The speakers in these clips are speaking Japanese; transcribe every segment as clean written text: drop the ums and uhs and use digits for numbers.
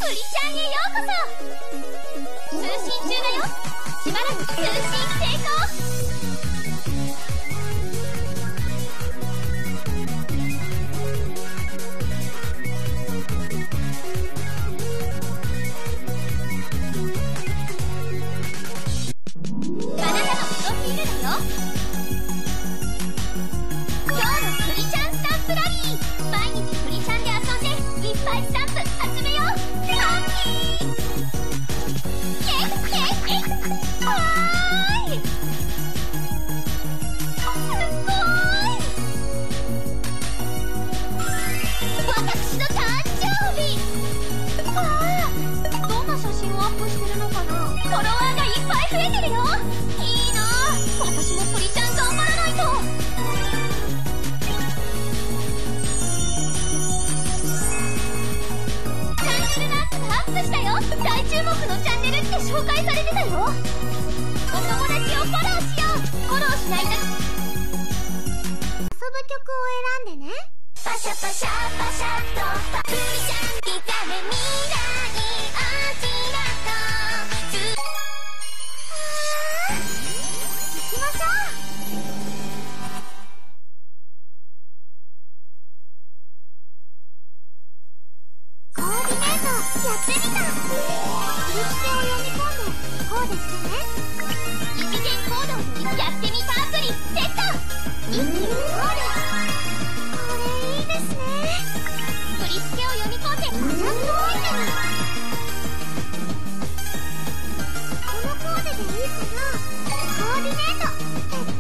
プリちゃんへようこそ。通信中だよ。しばらく通信成功。あなたのプロフィールだよ。今日のプリちゃんスタンプラリー。毎日プリちゃんで遊んでいっぱいスタンプ集めよう。ハッピー。イェイイェイイェイ。わーい。すごーい。私の誕生日。わあ、どんな写真をアップしてるのかな。フォロワーがいっぱい増えてるよ。いいなあ。私もプリちゃん頑張らないと。チャンネルランクがアップしたよ。大注目のチャンネルって紹介されてたよ。お友達をフォローしよう。フォローしないと。遊ぶ曲を選んでね。パシャパシャパシャっとプリちゃん刻む未来をちらと行きましょう。コーディネートやってみた。振り付けを読み込んでコーデしてね。二次元コードをやってみたアプリセット。一気にコーデ。これいいですね。振り付けを読み込んでガジャットアイテム。このコーデでいいかな。コーディネート決定。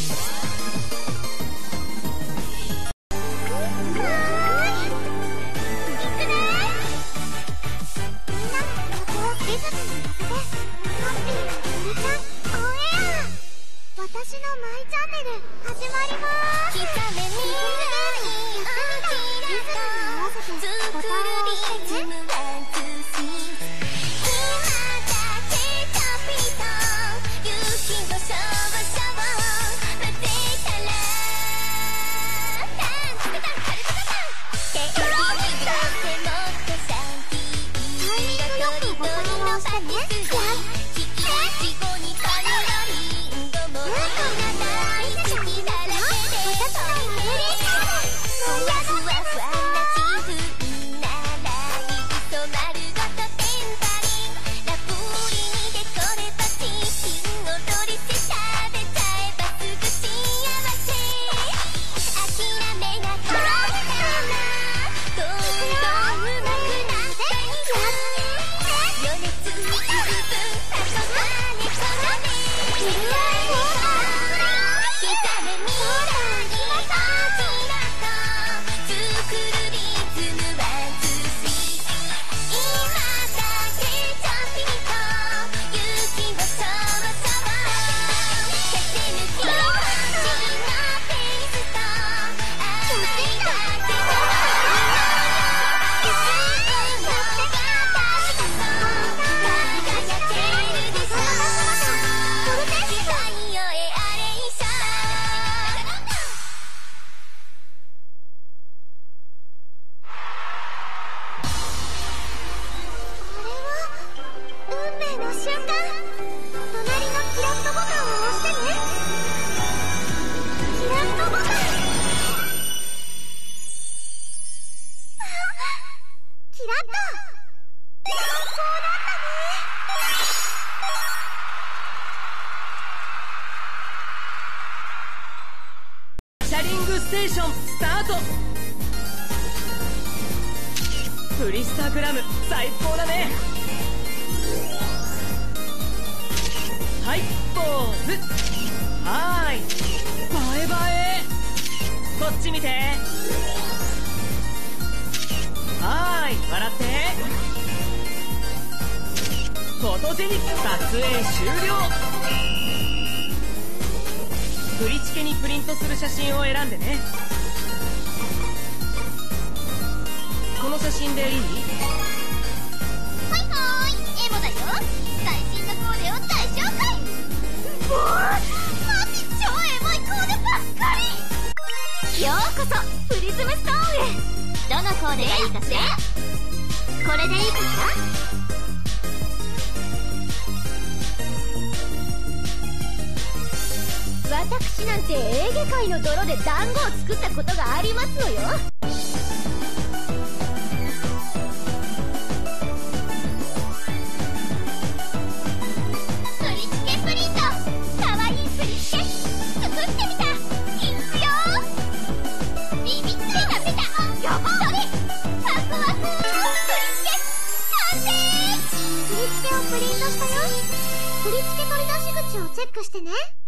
はーい、いくね。みんなの記憶をリズムに乗せてハッピーなプリちゃんオンエア。私のマイチャンネル始まりまーす。刻め未来をちらと作るリズムワンツースリー。今だけちょぴりと夕日をシャワシャワ待ってたらタンツタンカルタタタン手を握ってもっとシャンティー色とりどりのパティスリー。引きいちごにカルロリンゴも大好きだらけで私のメリーカーふわふわふわな気分ならいっそ丸ごとテンパリンラプリにデコレパチキンを取りして食べちゃえばすぐ幸せ。諦めが止まらないどんどん上手くなっていく。余熱に十分たこまねこまね未来を刻め未来をちらと作るリズムワンツースリー。今だけちょぴりと夕日をシャワシャワ駆け抜ける星のペースと愛だけのいつもが確かと輝けるでしょ。時間よえあれ一緒。あれは運命の瞬間。隣のキラッとボタンを押してね。キラッとボタン。キラッと最高だったね。 シャリングステーションスタート。プリスタグラム最高だね。はいポーズ。はーい映え映え。こっち見て。はーい笑って。フォトジェニック撮影終了。振り付けにプリントする写真を選んでね。この写真でいい？ はいはーい、エモだよ。最新のコーデを大紹介。マジ超エモいコーデばっかり。ようこそプリズムストーンへ。どのコーデがいいかしら。 これでいいかしら？私なんてエーゲ海の泥で団子を作ったことがありますのよ。振り付けプリント、かわいい振り付け作ってみた。いくよ。ビビってたペタ、やばい。ワクワク。振り付け完成。振り付けをプリントしたよ。振り付け取り出し口をチェックしてね。